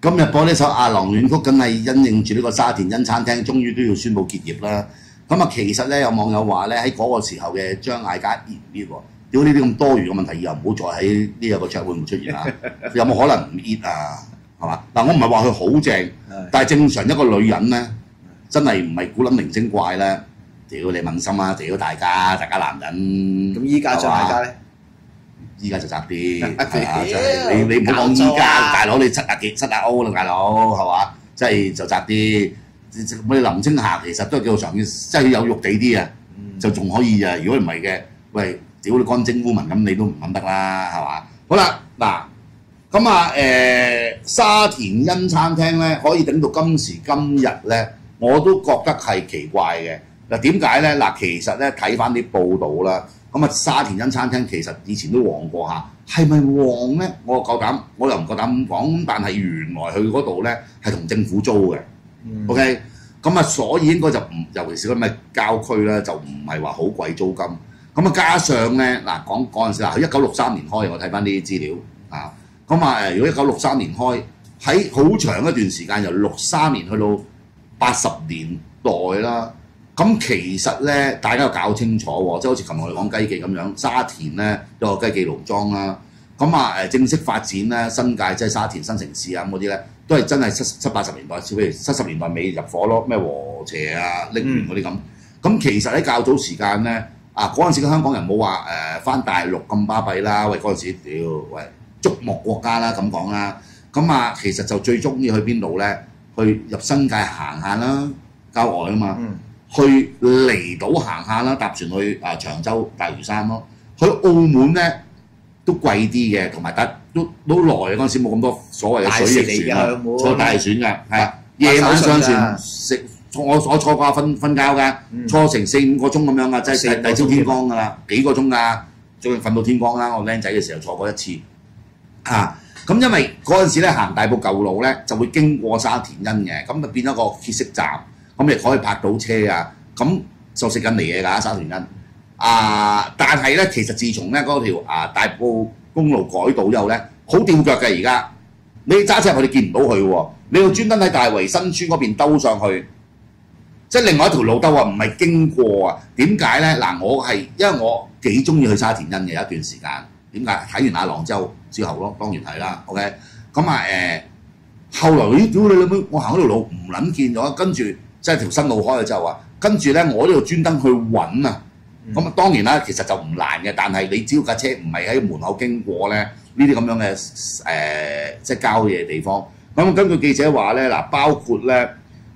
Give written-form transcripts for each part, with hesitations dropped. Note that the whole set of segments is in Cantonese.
今日播呢首《阿郎戀曲》，梗係因應住呢個沙田恩餐廳，終於都要宣布結業啦。咁啊，其實咧有網友話咧喺嗰個時候嘅張艾嘉熱唔熱喎？屌呢啲咁多餘嘅問題，以後唔好再喺呢一個桌會唔會出現啊？有冇可能唔熱啊？係嘛？嗱，我唔係話佢好正，但係正常一個女人咧，真係唔係古撚靈精怪咧。屌你問心啊！屌大家男人。 咁依家張艾嘉咧？ 依家就窄啲，係啊！真係你唔好講依家，大佬你70歐啦，大佬係嘛？即係就窄啲。我哋林青霞其實都係叫做常見，即係有肉地啲啊，就仲可以啊。如果唔係嘅，喂，屌你乾蒸烏文咁，你都唔肯得啦，係嘛？好啦，嗱，咁啊沙田恩餐廳咧可以頂到今時今日咧，我都覺得係奇怪嘅。嗱點解咧？嗱，其實咧睇翻啲報道啦，咁啊沙田恩餐廳其實以前都旺過下，係咪旺咧？我又唔夠膽咁講，但係原來佢嗰度咧係同政府租嘅。OK， 咁啊，所以應該就唔，尤其是咁嘅郊區咧，就唔係話好貴租金。咁啊，加上咧嗱，講嗰陣時佢1963年開，我睇翻啲資料啊。咁啊如果1963年開，喺好長一段時間，由63年去到80年代啦。咁其實咧，大家要搞清楚喎，即係好似琴日我哋講雞記咁樣，沙田咧有個雞記農莊啦。咁啊正式發展咧，新界即係沙田新城市啊嗰啲咧，都係真係70、80年代，譬如70年代尾入伙咯，咩禾輋啊、瀝源嗰啲咁。咁其實喺較早時間咧，嗰陣時嘅香港人冇話返大陸咁巴閉啦，喂嗰陣時屌喂矚目國家啦咁講啦。咁啊其實就最中意去邊度咧？去入新界行下啦，郊外啊嘛。去離島行下啦，搭船去長洲、大嶼山咯。去澳門咧都貴啲嘅，同埋都耐嗰陣時冇咁多所謂嘅水翼船啊，坐大船㗎，係啊，夜晚上船食我坐過瞓覺㗎，坐成4、5個鐘咁樣㗎，即係第朝天光㗎啦，幾個鐘㗎，仲要瞓到天光啦。我僆仔嘅時候坐過一次咁因為嗰陣時咧行大埔舊路咧就會經過沙田恩嘅，咁就變咗個歇息站。咁亦可以泊到車啊，咁就食緊嚟嘢㗎沙田恩但係咧，其實自從咧嗰條大埔公路改道之後咧，好吊腳嘅而家，你揸車入去你見唔到佢喎，你要專登喺大圍新村嗰邊兜上去，即係另外一條路兜啊，唔係經過啊。點解咧？嗱，因為我幾中意去沙田恩嘅一段時間，點解？睇完阿郎之後咯，當然係啦。OK， 咁後來咦屌你老妹，我行嗰條路唔撚見咗，跟住。即係條新路開咗之後跟住咧我呢度專登去揾啊，咁當然啦，其實就唔難嘅，但係你只要架車唔係喺門口經過咧，呢啲咁樣嘅即係郊野地方。咁根據記者話咧，嗱包括咧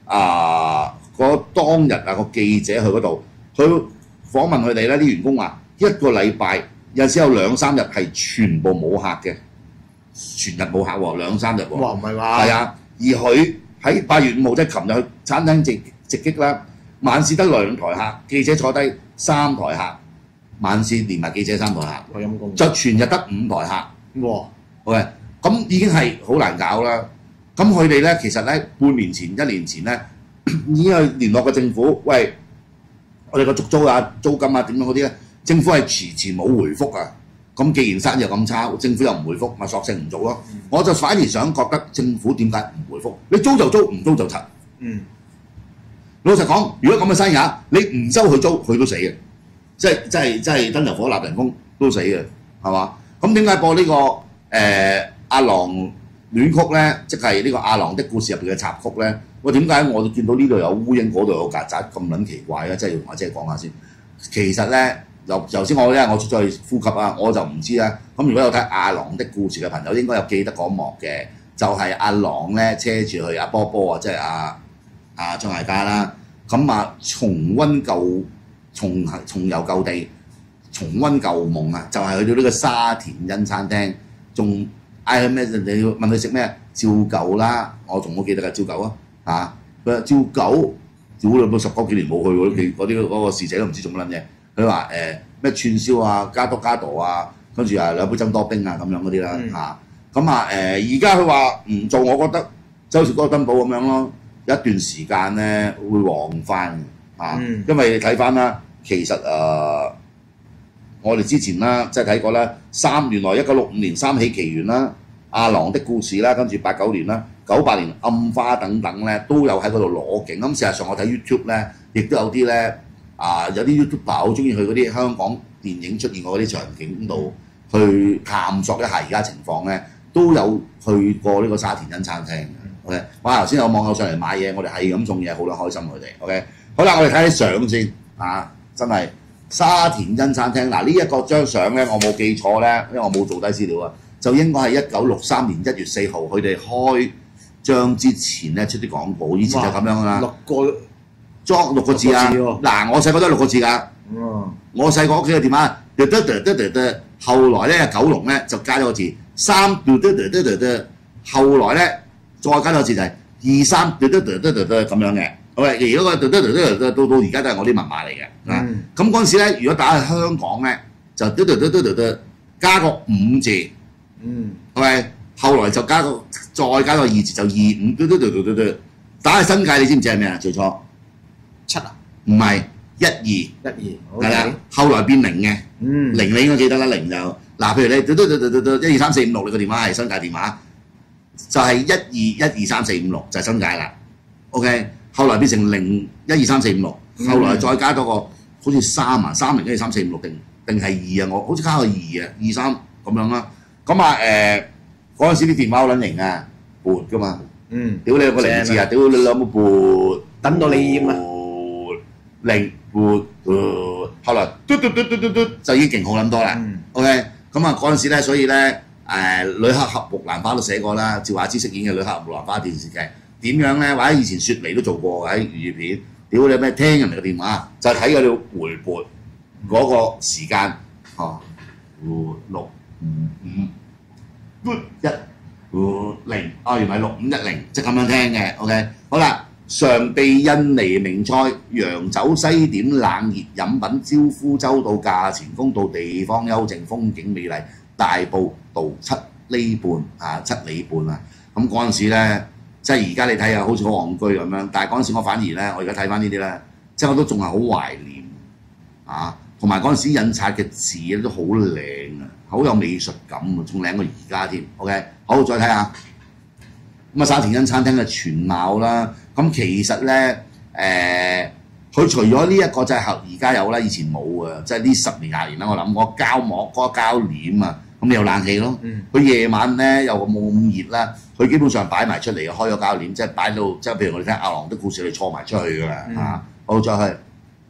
當日個記者去嗰度，佢訪問佢哋咧，啲員工話一個禮拜有陣時有2、3日係全部冇客嘅，全日冇客喎，2、3日喎。 哇，唔係話係啊，而佢喺8月5號即係琴日去餐廳直擊啦，晚市得2台客，記者坐低3台客，晚市連埋記者3台客， 陰公就全日得5台客。 哇！ OK， 咁已經係好難搞啦。咁佢哋咧其實咧半年前、1年前咧已經去聯絡過政府，喂，我哋個續租啊、租金啊點樣嗰啲咧，政府係遲冇回覆啊。咁既然生意又咁差，政府又唔回覆，咪索性唔做咯。我就反而想覺得政府點解唔回覆？你租就租，唔租就拆。老實講，如果咁嘅生意你唔收佢租，佢都死嘅，即係燈油火蠟人工都死嘅，係嘛？咁點解播呢個阿郎戀曲咧，即係呢個阿郎的故事入邊嘅插曲咧？喂，點解我見到呢度有烏蠅，嗰度有曱甴咁撚奇怪咧？即係要同阿姐講下先。其實咧，頭先我出咗去呼吸我就唔知啦。咁如果有睇阿郎的故事嘅朋友，應該有記得嗰幕嘅，就係阿郎咧車住去阿波波即係張艾嘉啦。咁重遊舊地，重溫舊夢啊！就係去到呢個沙田恩餐廳，仲嗌佢咩？你要問佢食咩？照舊啦，我仲好記得㗎，照舊佢話照舊，屌你都10多幾年冇去嗰個侍者都唔知做乜撚嘢。佢話咩串燒啊、加多加朵啊，跟住2杯增多冰啊咁樣嗰啲啦而家佢話唔做，我覺得就好似嗰個登堡咁樣咯。一段時間咧會旺翻因為你睇翻啦，其實我哋之前啦即係睇過啦，原來1965年三喜奇緣啦， 阿郎的故事啦，跟住89年啦、98年暗花等等咧，都有喺嗰度攞景。咁事實上我睇 YouTube 咧，亦都有啲咧有啲 YouTuber 好中意去嗰啲香港電影出現過嗰啲場景度去探索一下而家情況咧，都有去過呢個沙田恩餐廳嘅。OK， 哇！頭先有網友上嚟買嘢，我哋係咁送嘢，好啦，開心佢哋。OK， 好啦，我哋睇啲相先真係沙田恩餐廳嗱，呢一個張相咧，我冇記錯咧，因為我冇做低資料啊，就應該係1963年1月4號佢哋開張之前咧出啲廣告，以前就咁樣噶啦。裝6個字啊！嗱，我細個都係6個字㗎。我細個屋企嘅電話，後來咧九龍咧就加咗個字3，後來咧再加咗個字就係23咁樣嘅。OK， 如果個到而家都係我啲密碼嚟嘅。咁嗰陣時咧，如果打去香港咧，就加個5字。OK， 後來就再加個2字，就25。打去新界，你知唔知係咩啊？最初 7啊？ 唔係12，係啦。後來變0嘅，0你應該記得啦。0就嗱，譬如你1 2 3 4 5 6，你個電話係新界電話，就係1 2 1 2 3 4 5 6就係新界啦。OK， 後來變成0 1 2 3 4 5 6，後來再加多個好似3啊，30 1 2 3 4 5 6定係2啊？我好似加個2啊，2 3咁樣啦。咁嗰陣時啲電話好撚型啊，撥噶嘛。屌你有個0字啊！屌你老母撥， 等到你厭啊！ 零撥，後來嘟就已經勁好撚多啦。OK， 咁嗰陣時咧，所以咧旅客俠木蘭花都寫過啦，趙雅芝飾演嘅旅客俠木蘭花電視劇點樣咧？或者以前雪梨都做過喺粵語片。屌你咩？聽人哋嘅電話就睇佢哋回撥嗰個時間6 5 5 1 0原來6510，即係咁樣聽嘅。OK， 好啦。常備印尼名菜、洋酒西點、冷熱飲品，招呼周到，價錢公道，地方幽靜，風景美麗，大埔道7里半啊！咁嗰陣時咧，即係而家你睇下好似好戇居咁樣，但係嗰陣時我反而咧，我而家睇翻呢啲咧，即係我都仲係好懷念同埋嗰陣時印刷嘅字咧都好靚啊，好有美術感啊，仲靚過而家添。OK， 好，再睇下咁沙田恩餐廳嘅全貌啦。咁其實咧，佢除咗呢一個就係而家有啦，以前冇嘅，即係呢10年20年啦。我諗嗰膠膜、嗰個膠簾啊，咁你有冷氣咯。佢夜晚咧又冇咁熱啦，佢基本上擺埋出嚟，開咗膠簾，即係擺到即係譬如我哋聽阿郎的故事，你錯埋出去㗎啦好，再去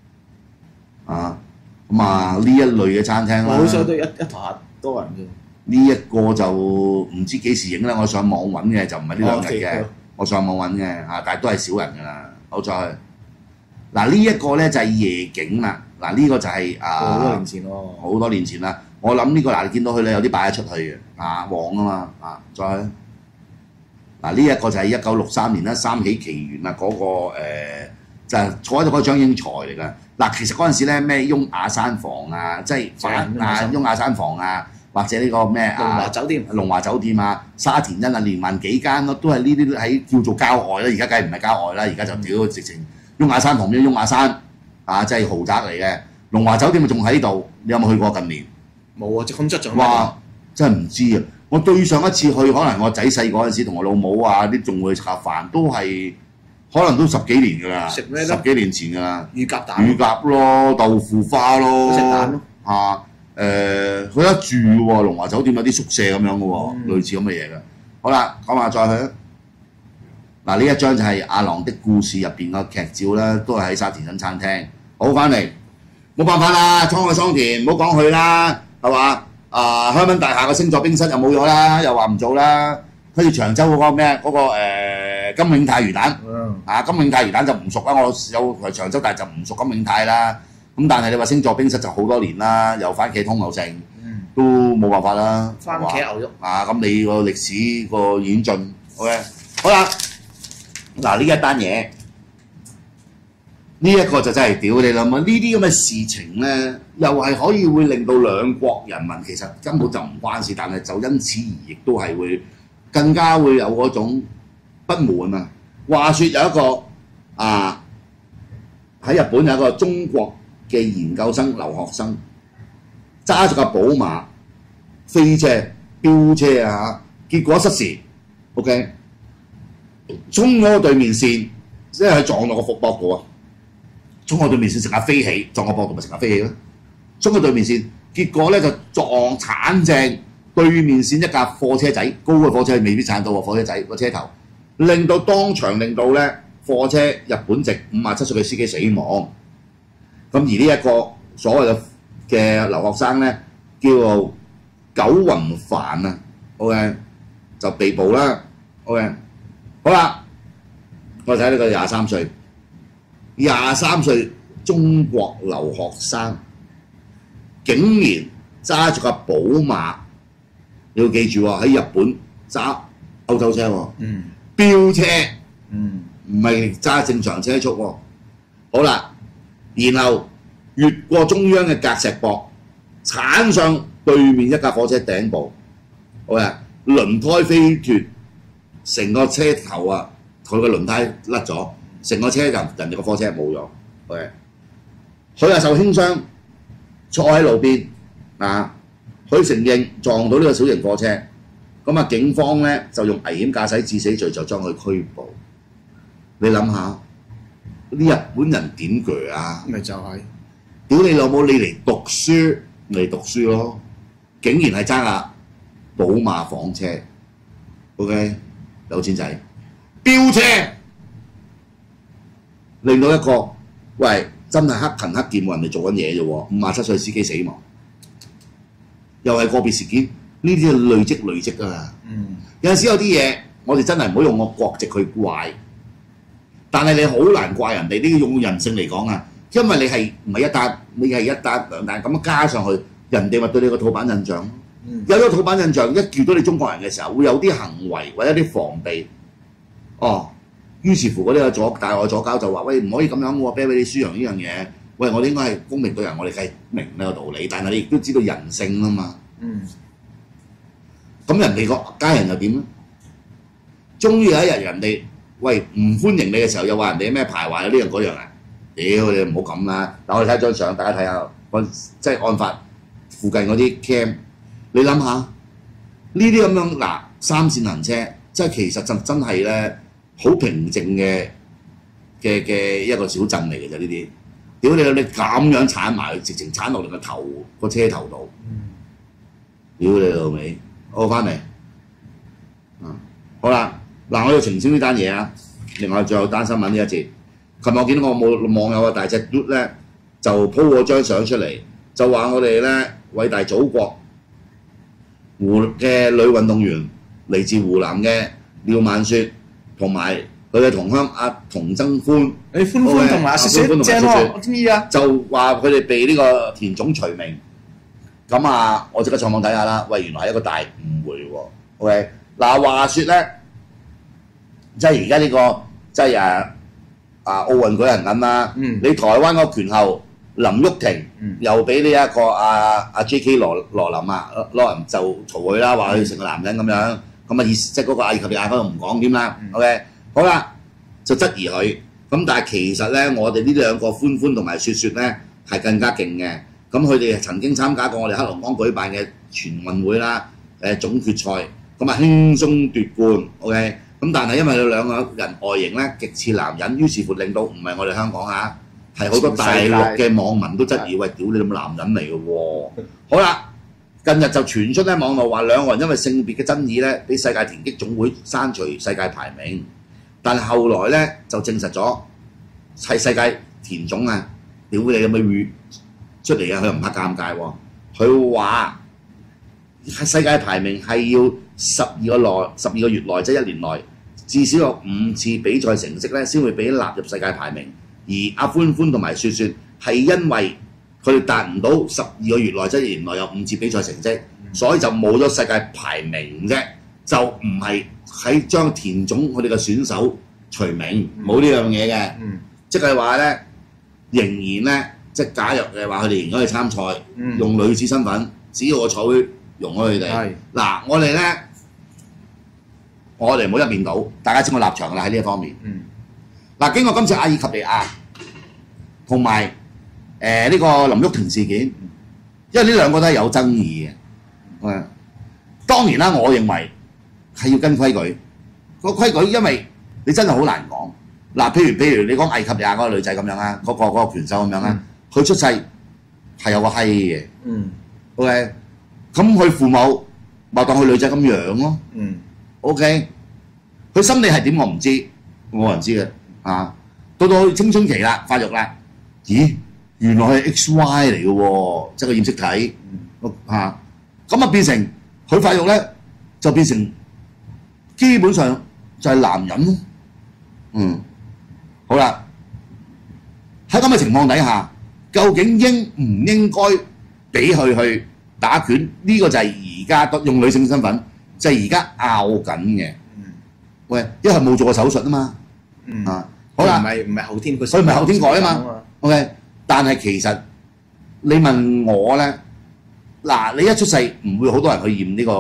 咁呢一類嘅餐廳啦。 好彩都一台客多人啫。 呢一個就唔知幾時影啦，我上網揾嘅就唔係呢兩日嘅。我上網揾嘅但係都係少人㗎啦。好再去嗱，呢一個咧就係夜景啦。嗱，呢個就係好多年前咯， 好多年前啦。我諗呢個嗱，你見到佢咧有啲擺得出去嘅黃啊嘛再去嗱，呢一個就係1963年啦，三喜奇緣啊嗰個就係坐喺度嗰個張英才嚟㗎。嗱，其實嗰陣時咧咩雍雅山房啊，即係雍雅山房啊。或者呢個咩龍華酒店沙田恩連環幾間咯，都係呢啲喺叫做郊外啦。而家梗係唔係郊外啦，而家就屌直情雍雅山旁邊雍雅山即係豪宅嚟嘅。龍華酒店咪仲喺度，你有冇去過近年？ 冇啊，咁質仲哇！真係唔知啊！我對上一次去，可能我仔細嗰陣時同我老母啲仲會食下飯，都係可能都10幾年㗎啦， 食咩 10幾年前㗎啦。 乳鴿蛋、 乳鴿咯，豆腐花咯， 食蛋咯佢一住喎，龍華酒店有啲宿舍咁樣嘅喎，類似咁嘅嘢嘅。好啦，講下再去嗱，呢一張就係阿郎的故事入邊個劇照啦，都係喺沙田恩餐廳。好，翻嚟冇辦法啦，滄海桑田，唔好講佢啦，係嘛？香濱大廈嘅星座冰室又冇咗啦，又話唔做啦。跟住長洲嗰個咩嗰個金永泰魚蛋金永泰魚蛋就唔熟啦，我有長洲，但係就唔熟金永泰啦。咁但係你話星座冰室就好多年啦，有番茄通又剩，都冇辦法啦。 番茄牛肉咁你個歷史個演進 ，OK， 好啦，嗱呢一單嘢，呢一個就真係屌你啦！呢啲咁嘅事情咧，又係可以會令到兩國人民其實根本就唔關事，但係就因此而亦都係會更加會有嗰種不滿啊！話說有一個喺日本有一個中國嘅研究生留學生揸住架寶馬飛車飆車結果失時，OK， 衝嗰個對面線，即係佢撞落個伏駁度啊！衝過對面線，成架飛起，撞個膊度咪成架飛起咯。衝過對面線，結果咧就撞鏟正對面線一架貨車仔，高嘅貨車未必鏟到喎，貨車仔個車頭，令到當場令到咧貨車日本籍57歲嘅司機死亡。咁而呢一個所謂嘅留學生咧，叫做九雲帆啊 ，OK 就被捕啦 ，OK 好啦，我睇呢個23歲中國留學生，竟然揸住架寶馬，你要記住喎，喺日本揸歐洲車喎，飆車，唔係揸正常車速喎。好啦，然後越過中央嘅隔石壆，鏟上對面一架火車頂部，好呀，輪胎飛脱，成個車頭啊，佢個輪胎甩咗，成個車人哋個貨車冇咗。OK， 佢係受輕傷，坐喺路邊啊，佢承認撞到呢個小型貨車，咁啊警方咧就用危險駕駛致死罪就將佢拘捕。你諗下，啲日本人點鋸啊？ 咪就係、 屌你老母！你嚟讀書，嚟讀書咯，竟然係揸架寶馬房車 ，OK， 有錢仔，飆車，令到一個喂真係黑勤黑劍喎，人哋做緊嘢啫喎，57歲司機死亡，又係個別事件，呢啲係累積㗎啦。有陣時有啲嘢，我哋真係唔好用個國籍去怪，但係你好難怪人哋呢個用人性嚟講啊。因為你係唔係一單，你係一單兩單咁加上去，人哋咪對你個土版印象。有咗土版印象，一見到你中國人嘅時候，會有啲行為或者啲防備。哦，於是乎嗰啲大外左膠就話：喂，唔可以咁樣喎，俾你輸贏呢樣嘢。喂，我哋應該係公平對人，我哋係明呢個道理，但係你亦都知道人性啊嘛。咁人哋個家人又點咧？終於有一日人哋喂唔歡迎你嘅時候，又話人哋咩排華呢樣嗰樣啊！屌你唔好咁啦！嗱，我哋睇張相，大家睇下，即係案發附近嗰啲 cam， 你諗下呢啲咁樣嗱3線行車，即係其實就真係咧好平靜嘅一個小鎮嚟嘅啫呢啲。屌你咁樣鏟埋，直情鏟落你個車頭度。屌你老味，好翻嚟。好啦，嗱我要澄清呢單嘢啊。另外最後單新聞呢一節。琴日我見到網友啊大隻嘟咧就 po 咗張相出嚟，就話我哋咧偉大祖國嘅女運動員嚟自湖南嘅廖曼雪同埋佢嘅同鄉阿童增歡， 你歡歡同埋雪雪正喎，我中意啊！ 就話佢哋被呢個田總除名，咁啊我即刻上網睇下啦，喂原來係一個大誤會喎。OK 嗱話説咧，即係而家呢個即係奧運舉行緊啦，你台灣嗰個拳后林旭廷又俾呢一個J.K. 羅琳就嘈佢啦，話佢成個男人咁樣，咁啊意思即係嗰個阿爾及利亞嗰度唔講添啦。OK， 好啦，就質疑佢，咁但係其實咧，我哋呢兩個歡歡同埋雪雪咧係更加勁嘅，咁佢哋曾經參加過我哋黑龍江舉辦嘅全運會啦，總決賽，咁啊輕鬆奪冠。OK。咁但係因為佢兩個人外形咧極似男人，於是乎令到唔係我哋香港嚇，係好多大陸嘅網民都質疑，喂，屌你咁男人嚟嘅喎！好啦，近日就傳出咧網絡話兩個人因為性別嘅爭議咧，俾世界田徑總會刪除世界排名，但係後來咧就證實咗係世界田總啊，屌你咁嘅出嚟啊，佢唔怕尷尬喎，佢話係世界排名係要12個月內，即係1年內，至少有5次比賽成績咧，先會俾納入世界排名。而阿歡歡同埋雪雪係因為佢哋達唔到12個月內，即係1年內有5次比賽成績，所以就冇咗世界排名啫，就唔係喺將田總佢哋嘅選手除名，冇呢樣嘢嘅。即係話咧，仍然咧，即係假如嘅話，佢哋仍然可以參賽，用女子身份，只要個賽會容許佢哋。嗱，我哋咧。我哋唔好一面倒，大家知我立場啦喺呢一方面。嗱，經過今次阿爾及利亞同埋呢個林旭廷事件，因為呢兩個都係有爭議嘅。當然啦，我認為係要跟規矩。個規矩因為你真係好難講。嗱，譬如你講埃及亞嗰個女仔咁樣啊，嗰個拳手咁樣啊，佢出世係有個閪嘅。OK， 咁佢父母咪當佢女仔咁養咯。OK， 佢心理係點我唔知，冇人知嘅啊。到佢青春期啦，發育啦，咦，原來係 XY 嚟嘅喎，即係個染色體啊。咁啊變成佢發育咧，就變成基本上就係男人咯。好啦，喺咁嘅情況底下，究竟應唔應該俾佢去打拳？呢個就係而家用女性身份，就係而家拗緊嘅。喂，因為冇做過手術啊嘛。好啦， 唔係後天， 佢唔係後天改啊嘛。OK， 但係其實你問我咧，嗱，你一出世唔會好多人去驗呢個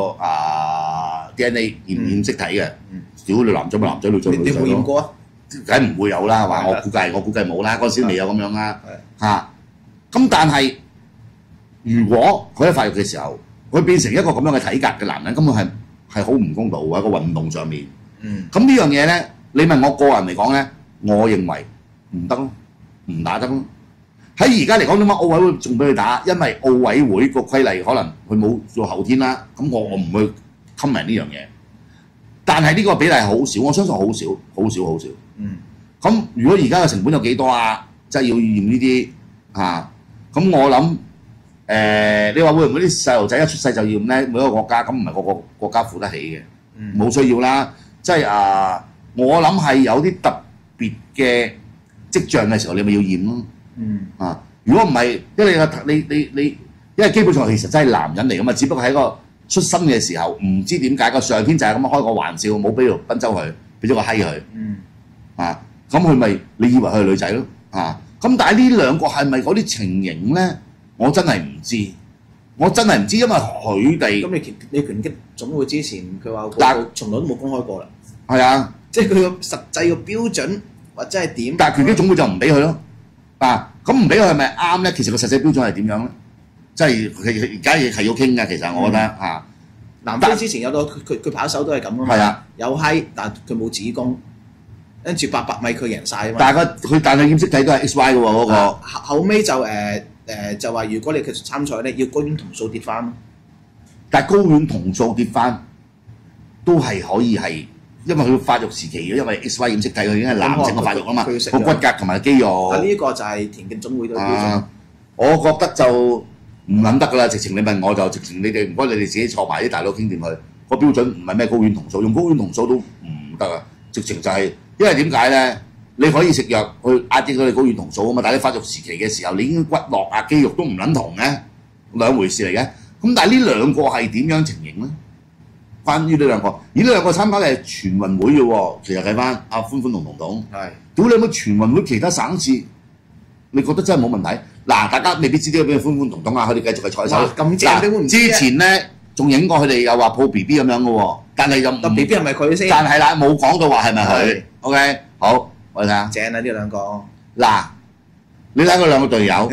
DNA 驗色體嘅。屌你男仔咪男仔，女仔咪女仔咯。你有冇驗過啊？梗唔會有啦，話我估計冇啦，嗰陣時未有咁樣啦嚇。咁但係如果佢喺發育嘅時候，佢變成一個咁樣嘅體格嘅男人，根本係好唔公道喎，喺個運動上面。咁呢樣嘢咧，你問我個人嚟講咧，我認為唔得咯，唔打得咯。喺而家嚟講點解奧委會仲俾佢打？因為奧委會個規例可能佢冇做後天啦，咁我唔會 comment 呢樣嘢。但係呢個比例好少，我相信好少。咁如果而家嘅成本有幾多啊？即係要驗呢啲咁我諗你話會唔會啲細路仔一出世就驗咧？每一個國家咁唔係個個國家負得起嘅，冇需要啦。即係我諗係有啲特別嘅跡象嘅時候，你咪要驗咯。如果唔係，因為你因為基本上其實真係男人嚟噶嘛，只不過喺個出生嘅時候唔知點解個上天就係咁樣開個玩笑，冇俾條賓州佢，俾咗個閪佢。咁佢咪你以為佢係女仔咯？咁但係呢兩個係咪嗰啲情形咧？我真係唔知，因為佢哋咁你拳擊總會之前佢話嗰個從來都冇公開過啦。 係啊， 即係佢個實際個標準或者係點？ 但係拳擊總會就唔俾佢咯。咁唔俾佢係咪啱咧？其實個實際標準係點樣咧？即係而家係要傾㗎。其實我覺得南非之前有個佢跑手都係咁啊嘛。係啊，有閪，但佢冇子宮。跟住800米佢贏晒啊嘛！ 但係染色體都係 XY 嘅喎嗰個。 後尾就就話如果你繼續參賽咧，要睾丸酮素跌翻。 但係睾丸酮素跌翻都係可以係，因為佢發育時期嘅，因為 XY 染色體佢已經係男性嘅發育啊嘛，個骨骼同埋肌肉。呢個就係田徑總會嘅標準。 我覺得就唔諗得㗎啦，直情你問我就直情你哋唔該你哋自己坐埋啲大佬傾掂佢，個標準唔係咩睾丸酮素，用睾丸酮素都唔得啊！直情就係。因為點解咧？你可以食藥去壓抑到你睾丸酮素啊嘛，但係你發育時期嘅時候，你已經骨骼肌肉都唔撚同嘅，兩回事嚟嘅。咁但係呢兩個係點樣情形咧？關於呢兩個，而呢兩個參加嘅係全運會嘅喎，其實睇翻阿歡同彤彤，屌你有冇全運會其他省市？你覺得真係冇問題？嗱，大家未必知啲咩歡彤彤啊，佢哋繼續係採手。 咁正你會唔知之前咧仲影過佢哋又話抱 B B 咁樣嘅喎，但係又唔 B B 係咪佢先？ 但係啦，冇講到話係咪佢。OK， 好，我哋睇下。 正啊！呢兩個。 嗱，你睇佢兩個隊友，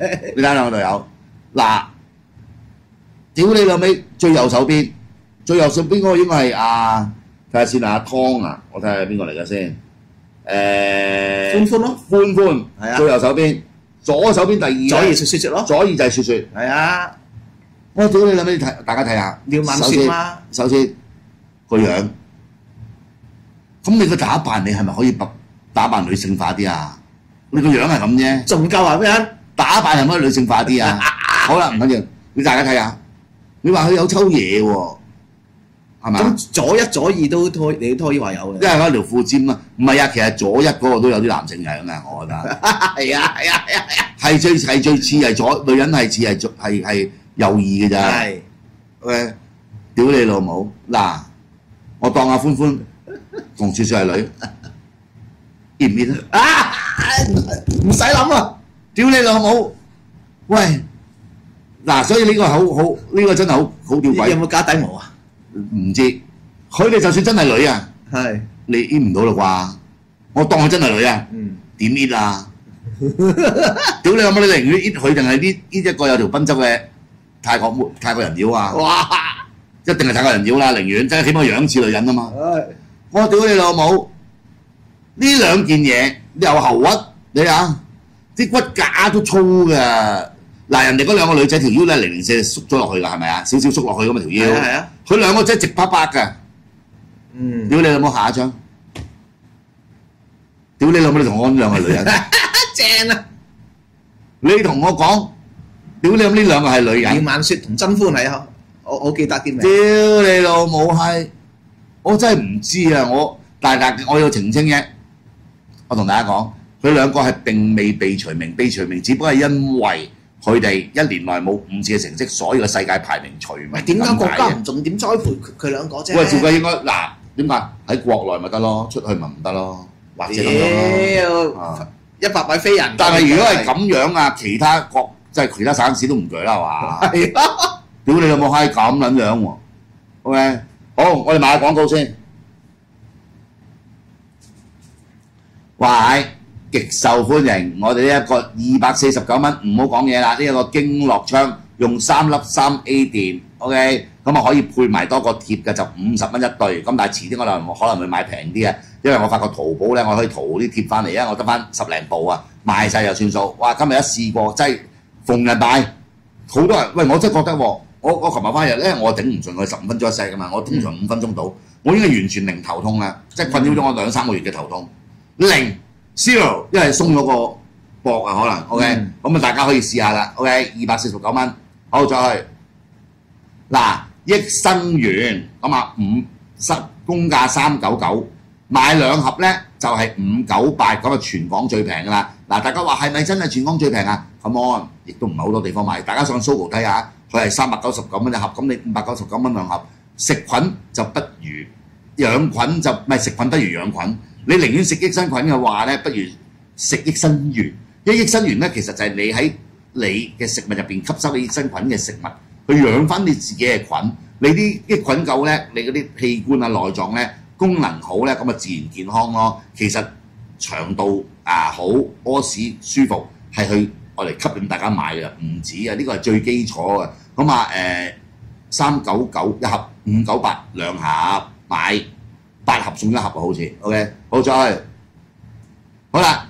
嗱，屌你老味，最右手邊嗰個應該係睇下先阿湯啊，我睇下邊個嚟嘅先。 歡咯， 歡係啊，最右手邊，左手邊第二。 左耳雪雪咯。 左耳就係雪雪。係啊。我屌你老味，大家睇下。 廖敏雪嘛。 首先個樣。咁你個打扮你係咪可以打扮女性化啲啊？你個樣係咁啫， 仲唔夠話咩啊？ 打扮係咪可以女性化啲啊？好啦，唔緊要，你大家睇下，你話佢有抽嘢喎，係嘛？ 咁左一左二你都可以話有嘅。 因為嗰條褲尖啊，唔係啊，其實左一嗰個都有啲男性樣啊，我覺得。 係啊， 係最似係左女人係似係右二嘅咋。係。喂，屌你老母！嗱，我當阿歡同雪雪係女，見唔見啊？唔使諗啊！屌你老母！喂，嗱，所以呢個呢個真係好吊詭。 有冇加底毛啊？ 唔知，佢哋就算真係女啊，你 in 唔到啦啩？我當佢真係女啊，點 in 啊？屌你老母！你寧願 in 佢定係呢一個有條賓州嘅泰國人妖啊？哇！ 一定係睇個人妖啦，寧願即係起碼樣似女人啊嘛。我屌你老母！呢兩件嘢又喉屈，你啊啲骨架都粗㗎。嗱，人哋嗰兩個女仔條腰咧零零舍縮咗落去㗎，係咪啊？少少縮落去咁啊條腰。係啊。佢兩個真係直啪啪㗎。屌你老母下一張！屌你老母！你同我講呢兩個女人。正啊！你同我講，屌你老母呢兩個係女人。葉曼雪同曾歡係啊，我記得啲名。屌你老母係！我真係唔知啊！但我要澄清啫。我同大家講，佢兩個係並未被除名，被除名只不過係因為佢哋一年內冇5次嘅成績，所以個世界排名除名。點解國家唔重點栽培佢兩個啫？喂，照計應該嗱點解喺國內咪得咯，出去咪唔得咯，或者咁樣咯。100米飛人。但係如果係咁樣啊，其他國即係其他省市都唔舉啦，係嘛？係啊！屌你老母閪咁撚樣喎！OK， 好，我哋買下廣告先。哇！極受歡迎，我哋呢一個249蚊，唔好講嘢啦。呢一個經絡槍用3粒3A 電 ，OK， 咁啊可以配埋多個貼嘅，就50蚊一對。咁但係遲啲我可能會買平啲嘅，因為我發覺淘寶咧，我可以淘啲貼翻嚟啊，我得翻10零部啊，賣晒就算數。哇！今日一試過，真係逢日買，好多人喂，我真係覺得喎，我琴日翻嚟咧，我頂唔順佢15分鐘一 set 噶嘛，我通常5分鐘到，我已經係完全零頭痛啦，即係困擾咗我2、3個月嘅頭痛。0 0，因為鬆咗個膊啊，可能 OK，咁啊大家可以試下啦 ，OK，249蚊，好再去嗱益生元咁啊公價399，買2盒咧就係598，咁啊全港最平噶啦。嗱，大家話係咪真係全港最平啊？Come on，亦都唔係好多地方買，大家上 Sogo 睇下，佢係399蚊一盒，咁你599蚊2盒，食菌就不如養菌就唔係食菌不如養菌。你寧願食益生菌嘅話咧，不如食益生元。因為益生元咧，其實就係你喺你嘅食物入邊吸收你益生菌嘅食物，去養翻你自己嘅菌。你啲益菌夠咧，你嗰啲器官啊、內臟咧功能好咧，咁啊自然健康咯。其實腸道好，屙屎舒服係去我嚟吸引大家買嘅，唔止啊！呢個係最基礎嘅。咁啊399一盒，598兩盒買。8盒送1盒啊，好似 OK， 好再去，好啦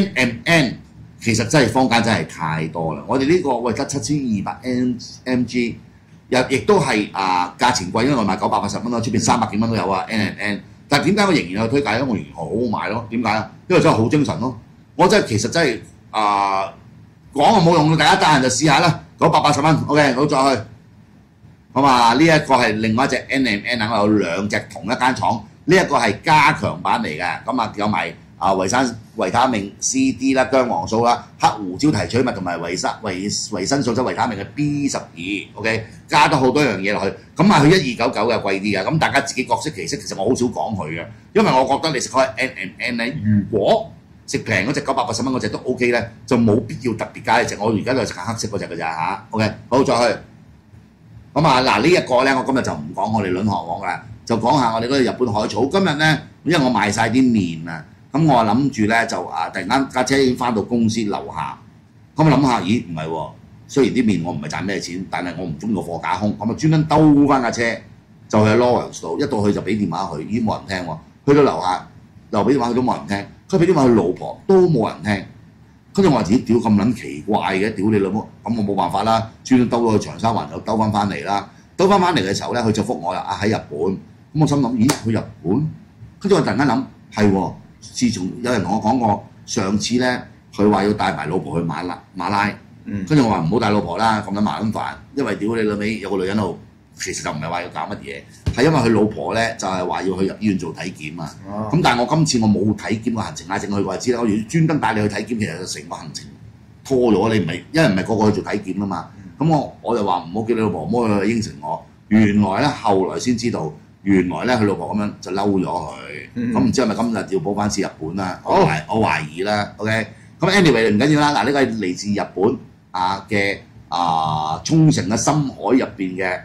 ，NMN 其實真係坊間真係太多啦。我哋呢個喂得7200 mg， 亦都係價錢貴，因為我賣980蚊咯，出邊300幾蚊都有啊 NMN。但係點解我仍然有推介咧？我仍然好好賣咯。點解啊？因為真係好精神咯。我真係其實真係講就冇用，大家得閒就試下啦。980蚊 OK， 好再去。咁啊，呢一個係另外一隻 NMN 啊，我有2隻同一間廠。呢一個係加強版嚟嘅，咁啊有埋維他命 C、D 啦、姜黃素啦、黑胡椒提取物同埋維生素質維他命嘅 B12，OK， 加咗好多樣嘢落去，咁啊佢1299嘅貴啲嘅，咁大家自己各色其色，其實我好少講佢嘅，因為我覺得你食開 N 咧，如果食平嗰隻980蚊嗰隻都 OK 咧，就冇必要特別加一隻，我而家就食緊黑色嗰隻㗎咋嚇 ，OK， 好再去，咁啊嗱呢一個咧，我今日就唔講我哋卵殼王啦。就講下我哋嗰個日本海草。今日咧，因為我賣晒啲麵啊，咁我諗住咧就突然間架車已經翻到公司樓下，咁我諗下，咦唔係喎，雖然啲麵我唔係賺咩錢，但係我唔中意個貨架空，咁啊專登兜翻架車就去 Lawrence 度，一到去就俾電話佢，已經冇人聽喎。去到樓下又俾電話佢都冇人聽，佢俾電話佢老婆都冇人聽。跟住我話自己屌咁撚奇怪嘅，屌你老母！咁我冇辦法啦，專登兜到去長沙灣又兜翻嚟啦。兜翻嚟嘅時候咧，佢就覆我啦，喺日本。咁我心諗，咦？去日本？跟住我突然間諗，係喎。自從有人同我講過，上次咧佢話要帶埋老婆去馬拉，跟住我話唔好帶老婆啦，咁樣麻撚煩，因為屌你老味有個女人喺度，其實就唔係話要搞乜嘢，係因為佢老婆咧就係話要去入醫院做體檢啊。咁但係我今次我冇體檢個行程，整去過就知啦。我如果專登帶你去體檢，其實就成個行程拖咗，你唔係，因為唔係個個去做體檢啊嘛。咁我就話唔好叫你老婆，唔好去應承我。原來咧後來先知道。原來咧佢老婆咁樣就嬲咗佢，咁唔知係咪今日要補翻次日本啦？我懷疑啦 ，OK。咁 anyway 唔緊要啦，嗱呢個係嚟自日本嘅沖繩嘅深海入邊嘅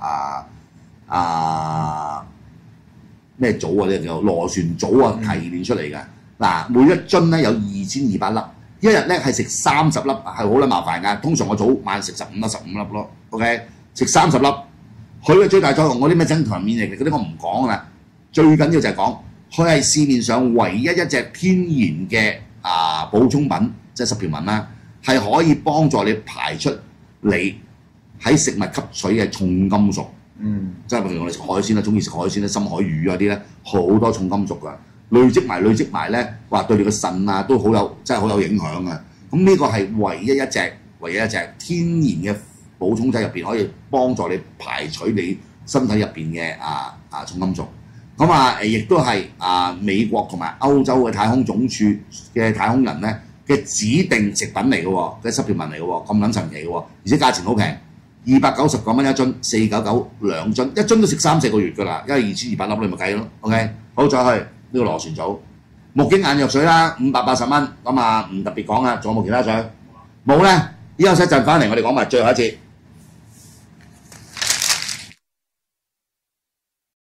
咩藻啊？呢個叫螺旋藻啊，提煉出嚟嘅。嗱每一樽咧有2200粒，一日咧係食30粒，係好撚麻煩㗎。通常我早晚食15粒咯 ，OK， 食30粒。 佢嘅最大作用嗰啲咩增強免疫力嗰啲我唔講啦，最緊要就係講佢係市面上唯一一隻天然嘅補充品，即係supplement啦，係可以幫助你排出你喺食物吸取嘅重金屬。即係譬如我哋食海鮮啦，中意食海鮮啦，深海魚嗰啲咧，好多重金屬㗎，累積埋咧，話對你個腎啊都好有，真係好有影響嘅。咁呢個係唯一一隻天然嘅補充劑入邊，可以幫助你排除你身體入邊嘅重金屬。咁亦都係美國同埋歐洲嘅太空總署嘅太空人咧嘅指定食品嚟嘅喎，嘅supplement嚟嘅喎，咁撚神奇嘅喎，而且價錢好平。299蚊一樽，499兩樽，一樽都食3-4個月㗎啦，因為2200粒你咪計咯。OK， 好再去呢個螺旋藻木經眼藥水啦，580蚊，咁唔特別講啦，仲有冇其他水？冇咧，休息一陣翻嚟，我哋講埋最後一節。